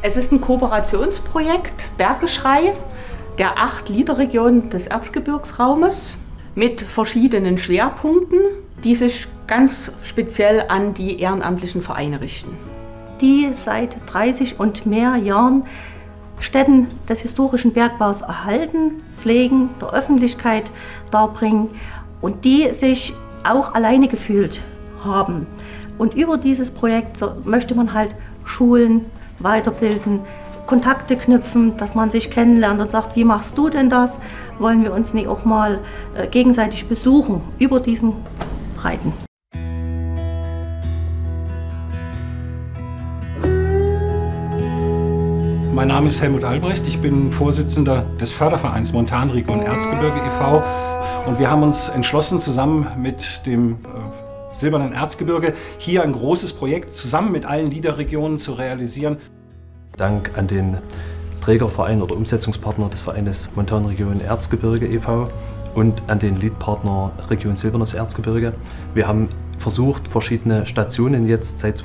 Es ist ein Kooperationsprojekt Berggeschrei der 8 LEADER-Regionen des Erzgebirgsraumes mit verschiedenen Schwerpunkten, die sich ganz speziell an die ehrenamtlichen Vereine richten. Die seit 30 und mehr Jahren Stätten des historischen Bergbaus erhalten, pflegen, der Öffentlichkeit darbringen und die sich auch alleine gefühlt haben. Und über dieses Projekt möchte man halt schulen, weiterbilden, Kontakte knüpfen, dass man sich kennenlernt und sagt, wie machst du denn das? Wollen wir uns nicht auch mal gegenseitig besuchen über diesen Breiten? Mein Name ist Helmut Albrecht, ich bin Vorsitzender des Fördervereins Montanregion Erzgebirge e.V. und wir haben uns entschlossen, zusammen mit dem Silbernen Erzgebirge hier ein großes Projekt zusammen mit allen LEADER-Regionen zu realisieren. Dank an den Trägerverein oder Umsetzungspartner des Vereines Montanregion Erzgebirge e.V. und an den Leadpartner Region Silbernes Erzgebirge. Wir haben versucht, verschiedene Stationen jetzt seit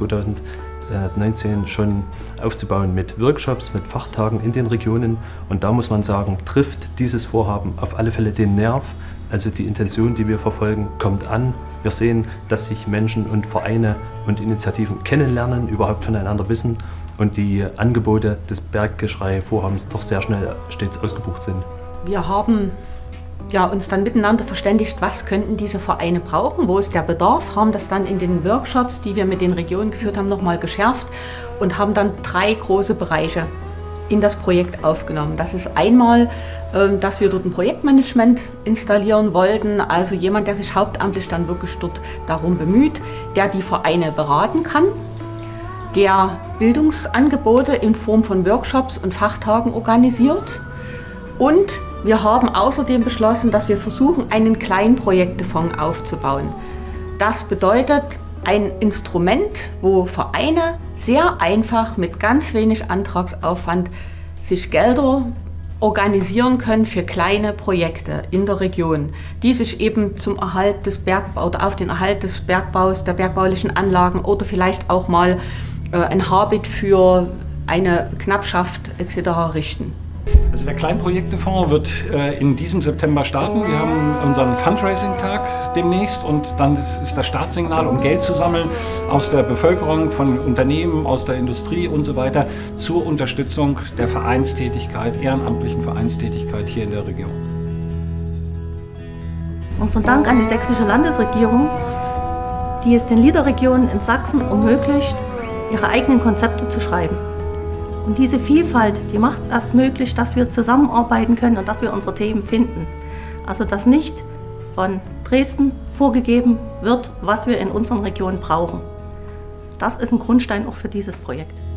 2019 schon aufzubauen mit Workshops, mit Fachtagen in den Regionen. Und da muss man sagen, trifft dieses Vorhaben auf alle Fälle den Nerv. Also die Intention, die wir verfolgen, kommt an. Wir sehen, dass sich Menschen und Vereine und Initiativen kennenlernen, überhaupt voneinander wissen und die Angebote des Berggeschrei-Vorhabens doch sehr schnell stets ausgebucht sind. Wir haben uns dann miteinander verständigt, was könnten diese Vereine brauchen, wo ist der Bedarf, haben das dann in den Workshops, die wir mit den Regionen geführt haben, nochmal geschärft und haben dann 3 große Bereiche in das Projekt aufgenommen. Das ist einmal, dass wir dort ein Projektmanagement installieren wollten, also jemand, der sich hauptamtlich dann wirklich dort darum bemüht, der die Vereine beraten kann, der Bildungsangebote in Form von Workshops und Fachtagen organisiert. Und wir haben außerdem beschlossen, dass wir versuchen, einen Kleinprojektefonds aufzubauen. Das bedeutet ein Instrument, wo Vereine sehr einfach mit ganz wenig Antragsaufwand sich Gelder organisieren können für kleine Projekte in der Region, die sich eben zum Erhalt des Bergbaus oder auf den Erhalt des Bergbaus, der bergbaulichen Anlagen oder vielleicht auch mal ein Habit für eine Knappschaft etc. richten. Also der Kleinprojektefonds wird in diesem September starten. Wir haben unseren Fundraising-Tag demnächst und dann ist das Startsignal, um Geld zu sammeln aus der Bevölkerung, von Unternehmen, aus der Industrie und so weiter zur Unterstützung der Vereinstätigkeit, ehrenamtlichen Vereinstätigkeit hier in der Region. Unseren Dank an die sächsische Landesregierung, die es den LEADER-Regionen in Sachsen ermöglicht, ihre eigenen Konzepte zu schreiben. Und diese Vielfalt, die macht es erst möglich, dass wir zusammenarbeiten können und dass wir unsere Themen finden. Also dass nicht von Dresden vorgegeben wird, was wir in unseren Regionen brauchen. Das ist ein Grundstein auch für dieses Projekt.